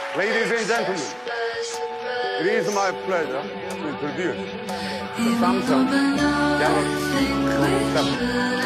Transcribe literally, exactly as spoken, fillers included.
Ladies and gentlemen, it is my pleasure to introduce the Samsung Galaxy Note seven.